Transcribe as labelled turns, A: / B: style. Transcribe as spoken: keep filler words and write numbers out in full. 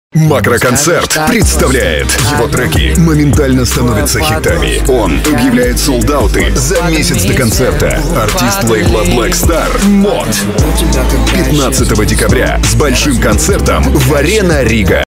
A: Макроконцерт представляет. Его треки моментально становятся хитами. Он объявляет солдауты за месяц до концерта. Артист лейбла Black Star Мод. пятнадцатого декабря с большим концертом в Арена Рига.